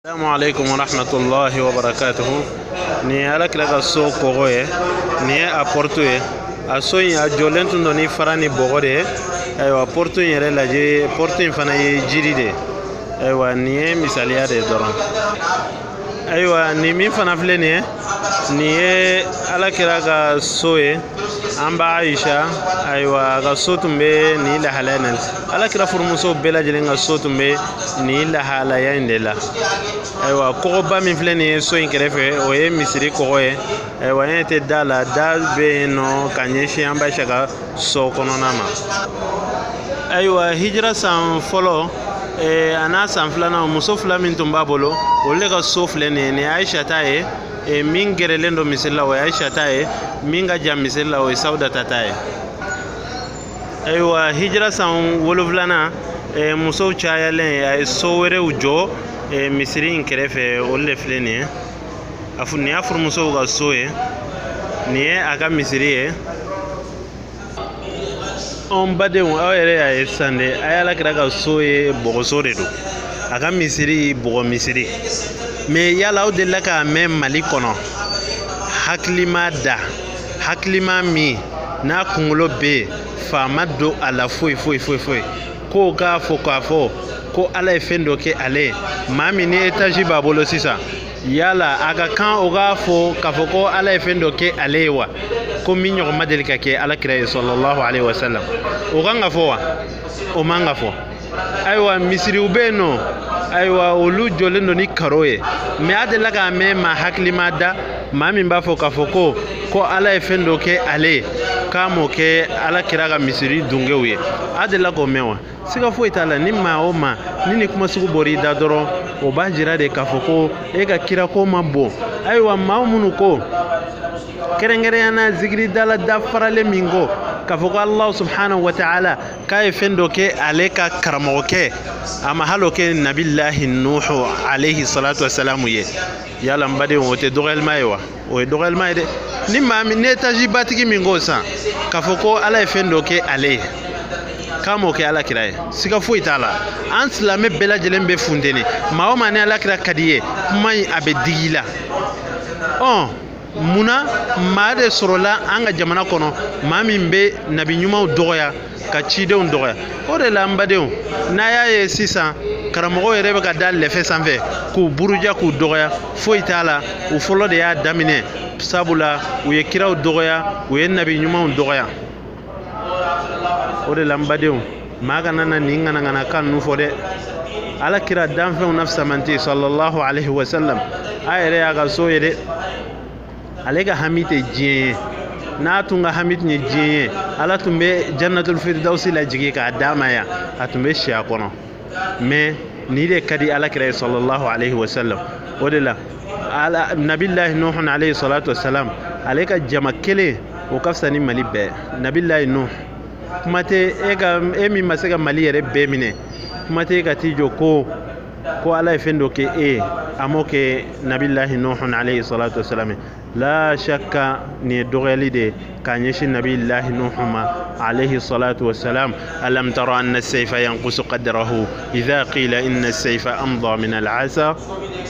Assalamu alaikum wa rahmatullahi wa barakatuhu. Ni ala kila ka so kogo ye ni a porto ye a so in a jɔlen tun don ni fara ni bɔgɔ de ye. Ayiwa porto in yɛrɛ lajɛ porto in fana ye jiri de ye. Ayiwa nin ye misaliya de ye dɔrɔn. Ayiwa ni min fana filɛ nin ye nin ye ala kira ka so ye an b'a Aisha. Ayiwa a ka so tun bɛ nin lahalaya in na ala kira furumuso bɛɛ lajɛlen ka so tun bɛ nin lahalaya in de la. Ayiwa kɔgɔba min filɛ nin ye so in kɛrɛfɛ o ye misiri kɔgɔ ye. Ayiwa an tɛ da la da bɛ yen nɔ ka ɲɛsin an b'a Aisha ka so kɔnɔna ma. Ayiwa hijira san fɔlɔ a n'a san filanan muso fila min tun b'a bolo olu de ka so filɛ nin ye nin ye Aisha ta ye min gɛrɛlen don misiri la o ye Aisha ta ye min ka jan misiri la o ye Sawudata ta ye. Ayiwa hijira san wolonfilanan musow cayalen a ye so wɛrɛw jɔ misiri in kɛrɛfɛ olu de filɛ nin ye nin y'a furumusow ka so ye nin ye a ka misiri ye. Anw badenw aw yɛrɛ y'a ye sisan de a y'ala kira ka so ye bɔgɔso de don a ka misiri bɔgɔ misiri mais yala aw delila k'a mɛn Mali kɔnɔ hakilima da hakilima min n'a kunkolo bɛ yen faama don a la foyi foyi foyi foyi k'o k'a fɔ ko ala ye fɛn dɔ kɛ ale ye maa min ni étage b'a bolo sisan yala a ka kan o k'a fɔ k'a fɔ ko ala ye fɛn dɔ kɛ ale ye wa ko min ɲɔgɔn ma deli ka kɛ ala kira ye sallallahu alaihi wasallam o kan ka fɔ wa o man ka fɔ. Ayiwa misiriw bɛ yen nɔ ayiwa olu jɔlen don ni karo ye mais a delila k'a mɛn maa hakilima da maa min b'a fɔ k'a fɔ ko ala ye fɛn dɔ kɛ ale ye k'a m'o kɛ ala kira ka misiri dunkew ye a delila k'o mɛn wa siga foyi t'a la ni maa o maa ni nin kuma sugu bɔra i da dɔrɔn o b'a jira de k'a fɔ ko e ka kira ko ma bon. Ayiwa maa minnu ko kɛrɛnkɛrɛnyana zikiridala dafaralen min ko k'a fɔ ko Allah subhanahu wa ta'ala k'a ye fɛn dɔ kɛ ale ka karamɔgɔkɛ a ma hali o kɛ nabilahi nuhu alayhi salatu wasalamu ye yala n badenw o tɛ dɔgɔyalima ye wa o ye dɔgɔyalima ye dɛ. Ni maa min ni étage batigi min ko san k'a fɔ ko ala ye fɛn dɔ kɛ ale ye k'a m'o kɛ ala kira ye siga foyi t'a la an silamɛ bɛɛ lajɛlen bɛ funteni maa o maa ni ala kira ka di ye kuma in a bɛ digi la. Munna maa de sɔrɔla an ka jamana kɔnɔ maa min bɛ nabi ɲumanw dɔgɔya ka cidenw dɔgɔya o de la an badenw n'a y'a ye sisan karamɔgɔw yɛrɛ bɛ ka da lɛfɛ sanfɛ k'u buruja k'u dɔgɔya foyi t'a la u fɔlɔ de y'a daminɛ sabula u ye kiraw dɔgɔya u ye nabi ɲumanw dɔgɔya o de la an badenw maa kana na nin ŋanaŋana kan ninnu fɔ dɛ. Ala kira danfɛnw na fisamanti sallallahu alaihi wasallam a yɛrɛ y'a ka so ye dɛ ale ka hami tɛ diɲɛ ye n'a tun ka hami tun ye diɲɛ ye ala tun bɛ jannatul firdausi lajigi k'a d'a ma yan a tun bɛ si a kɔnɔ mais nin de ka di ala kira ye sallallahu alaihi wasallam o de la nabilahi nuhu alayhi salatu wasalam ale ka jama kelen o ka fisa ni Mali bɛɛ. Nabilahi nuhu kuma tɛ e min ma se ka Mali yɛrɛ bɛɛ minɛ kuma tɛ e ka t'i jɔ ko ala ye fɛn dɔ kɛ e ye a m'o kɛ nabilahi nuhu alayhi salatu wasalam. La shakka ni dɔgɔyali de k'a ɲɛsin nabilahi nuhu ma alayhi salatu wasalam. Alam tara anna as-sayfa yanqusu qadrahu idha qila inna as-sayfa amdha min al-'asa